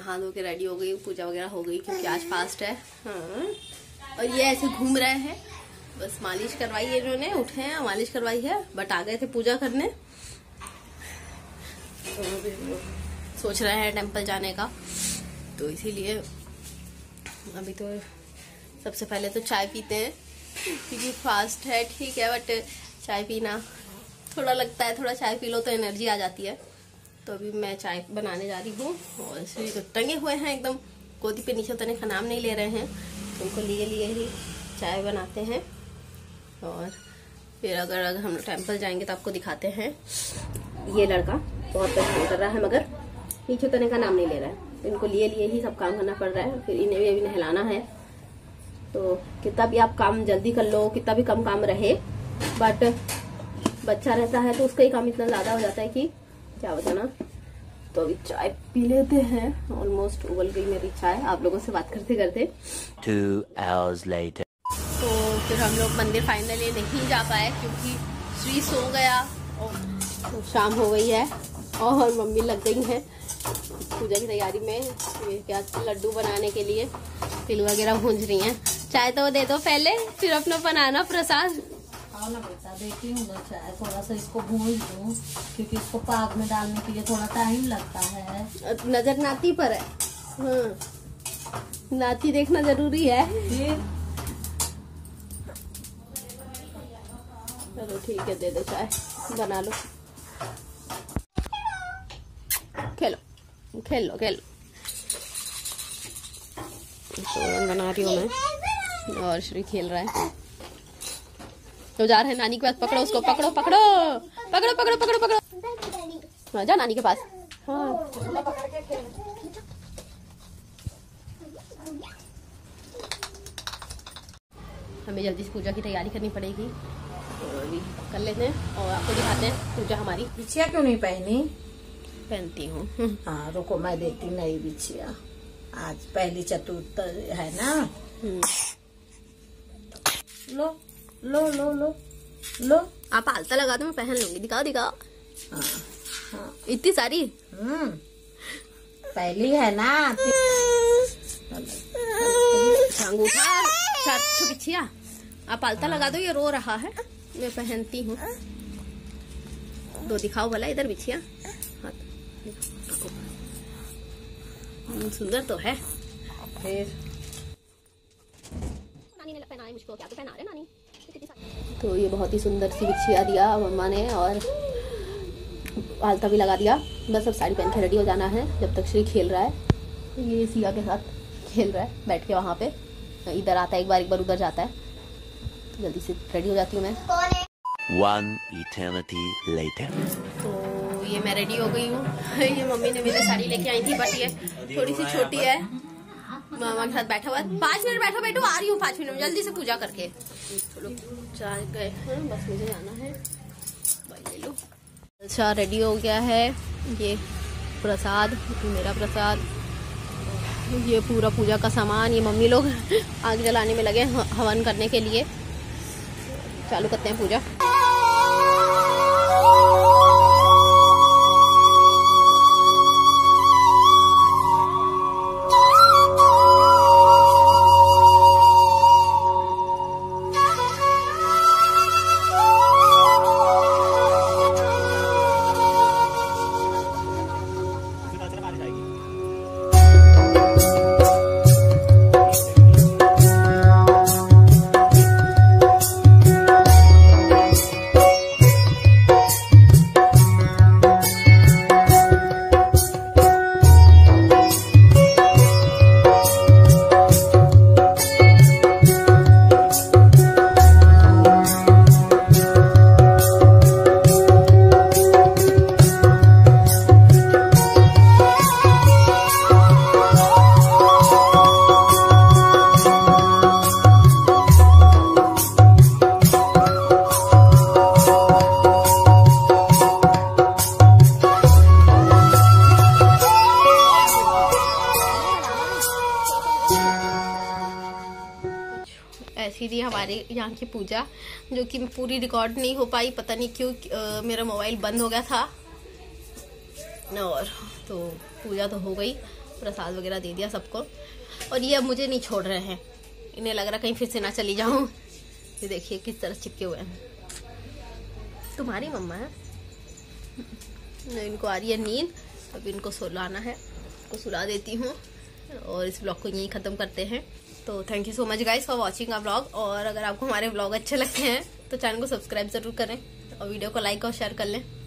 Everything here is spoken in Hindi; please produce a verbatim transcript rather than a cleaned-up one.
नहा धो के रेडी हो गई, पूजा वगैरह हो गई क्योंकि आज फास्ट है। हाँ, और ये ऐसे घूम रहे हैं, बस मालिश करवाई है इन्होंने, उठे हैं मालिश करवाई है, बट आ गए थे पूजा करने। तो सोच रहे हैं टेम्पल जाने का, तो इसीलिए अभी तो सबसे पहले तो चाय पीते हैं क्योंकि फास्ट है। ठीक है, बट चाय पीना थोड़ा लगता है, थोड़ा चाय पी लो तो एनर्जी आ जाती है। तो अभी मैं चाय बनाने जा रही हूँ और श्री तो टंगे हुए हैं एकदम गोदी पे, नीचे उतरने का नाम नहीं ले रहे हैं, तो उनको लिए लिए ही चाय बनाते हैं। और फिर अगर अगर हम लोग टेम्पल जाएंगे तो आपको दिखाते हैं। ये लड़का बहुत परेशान कर रहा है मगर नीचे उतरने का नाम नहीं ले रहा है, तो इनको लिए लिए ही सब काम करना पड़ रहा है। फिर इन्हें भी अभी नहलाना है, तो कितना भी आप काम जल्दी कर लो, कितना भी कम काम रहे, बट बच्चा रहता है तो उसका ही काम इतना ज्यादा हो जाता है कि क्या बताना। तो अभी चाय पी लेते हैं, ऑलमोस्ट उबल गई मेरी चाय आप लोगों से बात करते करते। Two hours later. तो फिर हम लोग मंदिर फाइनली नहीं जा पाए क्योंकि श्री सो गया और तो शाम हो गई है और मम्मी लग गई है पूजा की तैयारी में। ये क्या लड्डू बनाने के लिए तिल वगैरह भूंज रही हैं। चाय तो दे दो पहले, फिर अपना बनाना प्रसाद। आओ ना बेटा, देती हूँ ना चाय, थोड़ा सा इसको भून दूँ क्योंकि इसको पाक में डालने के लिए थोड़ा टाइम लगता है। नजर नाती पर है। हाँ, नाती देखना जरूरी है। फिर चलो ठीक है, दे दो चाय, बना लो, खेलो खेल लो खेल लो। तो बना रही हूँ मैं और श्री खेल रहा है। तो जा रहे हैं नानी के पास, पकड़ो उसको, पकड़ो पकड़ो पकड़ो पकड़ो पकड़ो पकड़ो, हाँ जा नानी के पास। हाँ हमें जल्दी से पूजा की तैयारी करनी पड़ेगी, तो अभी कर लेते हैं और आपको दिखाते हैं पूजा हमारी। बिछिया क्यों नहीं पहनी? पहनती हूँ। हाँ रुको, मैं देती नई बिछिया, आज पहली चतुर्थ है ना। लो लो लो लो लो, आप आलता लगा दो, मैं पहन लूंगी। दिखाओ दिखाओ। हाँ, हाँ। इतनी सारी। हम्म पहली है ना। अंगूठा बिछिया, आप आलता लगा दो, ये रो रहा है, मैं पहनती हूँ। दो दिखाओ भला, इधर बिछिया, सुंदर तो है। फिर नानी ने पहनाया मुझको, क्या तो पहना रहे नानी। तो ये बहुत ही सुंदर सी बिछिया दिया मम्मा ने और आलता भी लगा दिया। बस अब साड़ी पहन के रेडी हो जाना है जब तक श्री खेल रहा है। ये सिया के साथ खेल रहा है बैठ के वहाँ पे, इधर आता है एक बार एक बार उधर जाता है। तो जल्दी से रेडी हो जाती हूँ मैं। One eternity later. तो ये मैं रेडी हो गई हूँ। ये मम्मी ने मेरी साड़ी लेके आई थी, बट ये थोड़ी सी छोटी है। मामा के साथ बैठा हुआ है। पाँच मिनट बैठो बैठो, आ रही हूँ पाँच मिनट में, जल्दी से पूजा करके। चलो जा गए हैं, बस मुझे जाना है। ले लो। अच्छा रेडी हो गया है। ये प्रसाद, मेरा प्रसाद, ये पूरा पूजा का सामान। ये मम्मी लोग आग जलाने में लगे हवन करने के लिए। चालू करते हैं पूजा। ऐसी थी हमारे यहाँ की पूजा, जो कि पूरी रिकॉर्ड नहीं हो पाई, पता नहीं क्यों। आ, मेरा मोबाइल बंद हो गया था। और तो पूजा तो हो गई, प्रसाद वगैरह दे दिया सबको। और ये अब मुझे नहीं छोड़ रहे हैं, इन्हें लग रहा कहीं फिर से ना चली जाऊं। ये देखिए किस तरह चिपके हुए हैं। तुम्हारी मम्मा है। इनको आ रही है नींद, अब इनको सुलाना है, इनको सुला देती हूँ और इस ब्लॉग को यहीं ख़त्म करते हैं। तो thank you so much guys for watching our blog. और अगर आपको हमारे ब्लॉग अच्छे लगते हैं तो चैनल को सब्सक्राइब ज़रूर करें और वीडियो को लाइक और शेयर कर लें।